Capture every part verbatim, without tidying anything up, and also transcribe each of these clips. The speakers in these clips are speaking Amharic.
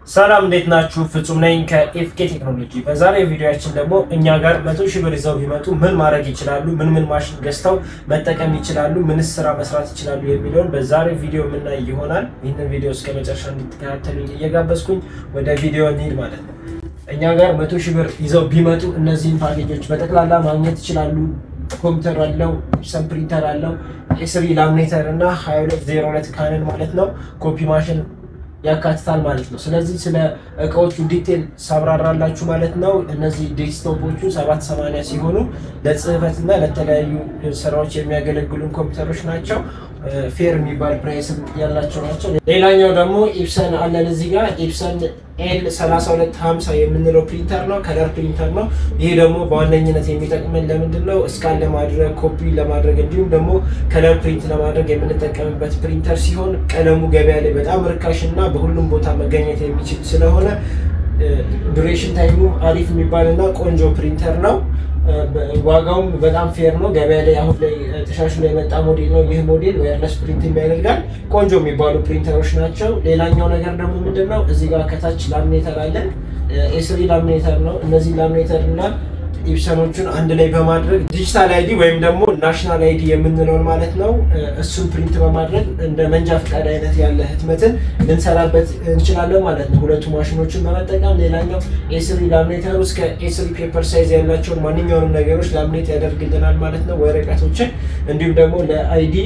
ሰላም እንዴት ናችሁ? ፍጹም ነኝ ከኤፍኬ ቴክኖሎጂ። በዛሬው ቪዲዮአችን ደግሞ እኛ ጋር መቶ ሺህ ብር ይዘው ቢመጡ ምን ማድረግ ይችላሉ፣ ምን ምን ማሽን ገዝተው መጠቀም ይችላሉ፣ ምን ስራ መስራት ይችላሉ የሚለውን በዛሬው ቪዲዮ ምናይ ይሆናል። ይሄንን ቪዲዮ እስከ መጨረሻው እንድትከታተሉኝ እየጋበዝኩኝ ወደ ቪዲዮ እንሂድ ማለት ነው። እኛ ጋር መቶ ሺህ ብር ይዘው ቢመጡ እነዚህን ፓኬጆች በጠቅላላ ማግኘት ይችላሉ። ኮምፒውተር አለው፣ ሰም ፕሪንተር አለው፣ ኤስሪ ላሚኔተር እና ሃያ ሁለት ዜሮ ሁለት ካነን ማለት ነው ኮፒ ማሽን ያካትታል ማለት ነው። ስለዚህ ስለ እቃዎቹ ዲቴል ሳብራራላችሁ ማለት ነው። እነዚህ ዴስክቶፖቹ ሰባት ሰማንያ ሲሆኑ ለጽህፈትና ለተለያዩ ስራዎች የሚያገለግሉ ኮምፒውተሮች ናቸው። ፌር የሚባል ፕራይስ ያላቸው ናቸው። ሌላኛው ደግሞ ኢፕሰን አለን እዚህ ጋር ኢፕሰን ኤል ሰላሳ ሁለት ሃምሳ የምንለው ፕሪንተር ነው፣ ከለር ፕሪንተር ነው። ይሄ ደግሞ በዋነኝነት የሚጠቅመን ለምንድነው እስካን ለማድረግ ኮፒ ለማድረግ እንዲሁም ደግሞ ከለር ፕሪንት ለማድረግ የምንጠቀምበት ፕሪንተር ሲሆን ቀለሙ ገበያ ላይ በጣም ርካሽና በሁሉም ቦታ መገኘት የሚችል ስለሆነ ዱሬሽን ታይሙ አሪፍ የሚባልና ቆንጆ ፕሪንተር ነው። ዋጋውም በጣም ፌር ነው። ገበያ ላይ አሁን ላይ ተሻሽሎ የመጣ ሞዴል ነው። ይህ ሞዴል ዋየርለስ ፕሪንቲንግ ያደርጋል። ቆንጆ የሚባሉ ፕሪንተሮች ናቸው። ሌላኛው ነገር ደግሞ ምንድነው እዚህ ጋር ከታች ላሚኔተር አለን። ኤስሪ ላሚኔተር ነው። እነዚህ ላሚኔተር እና ኢፕሰኖቹን አንድ ላይ በማድረግ ዲጂታል አይዲ ወይም ደግሞ ናሽናል አይዲ የምንለው ማለት ነው እሱን ፕሪንት በማድረግ እንደ መንጃ ፈቃድ አይነት ያለ ህትመትን ልንሰራበት እንችላለን ማለት ነው ሁለቱ ማሽኖችን በመጠቀም። ሌላኛው ኤስሪ ላሚኔተሩ እስከ ኤስሪ ፔፐር ሳይዝ ያላቸው ማንኛውንም ነገሮች ላሚኔት ያደርግልናል ማለት ነው ወረቀቶችን። እንዲሁም ደግሞ ለአይዲ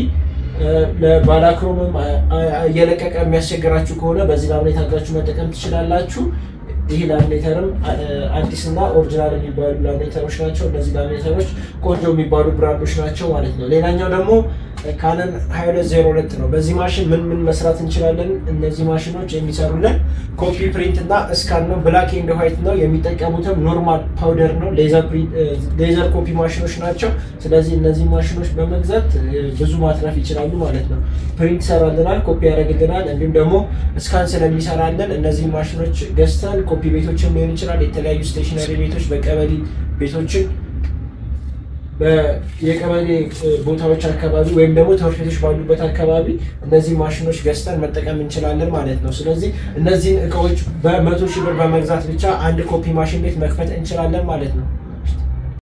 ለባላክሮምም እየለቀቀ የሚያስቸግራችሁ ከሆነ በዚህ ላሚኔት አድርጋችሁ መጠቀም ትችላላችሁ። ይሄ ላሚኔተርም አዲስ እና ኦሪጂናል የሚባሉ ላሚኔተሮች ናቸው። እነዚህ ላሚኔተሮች ቆንጆ የሚባሉ ብራንዶች ናቸው ማለት ነው። ሌላኛው ደግሞ ካነን ሃያ ሁለት ዜሮ ሁለት ነው። በዚህ ማሽን ምን ምን መስራት እንችላለን? እነዚህ ማሽኖች የሚሰሩልን ኮፒ ፕሪንት እና ስካን ነው። ብላክ ኤንድ ዋይት ነው የሚጠቀሙትም ኖርማል ፓውደር ነው። ሌዘር ሌዘር ኮፒ ማሽኖች ናቸው። ስለዚህ እነዚህ ማሽኖች በመግዛት ብዙ ማትረፍ ይችላሉ ማለት ነው። ፕሪንት ይሰራልናል፣ ኮፒ ያደርግልናል። እንዲሁም ደግሞ ስካን ስለሚሰራልን እነዚህ ማሽኖች ገዝተን ኮፒ ቤቶችን ሊሆን ይችላል የተለያዩ ስቴሽነሪ ቤቶች በቀበሌ ቤቶችን በየቀበሌ ቦታዎች አካባቢ ወይም ደግሞ ትምህርት ቤቶች ባሉበት አካባቢ እነዚህ ማሽኖች ገዝተን መጠቀም እንችላለን ማለት ነው። ስለዚህ እነዚህ እቃዎች በመቶ ሺህ ብር በመግዛት ብቻ አንድ ኮፒ ማሽን ቤት መክፈት እንችላለን ማለት ነው።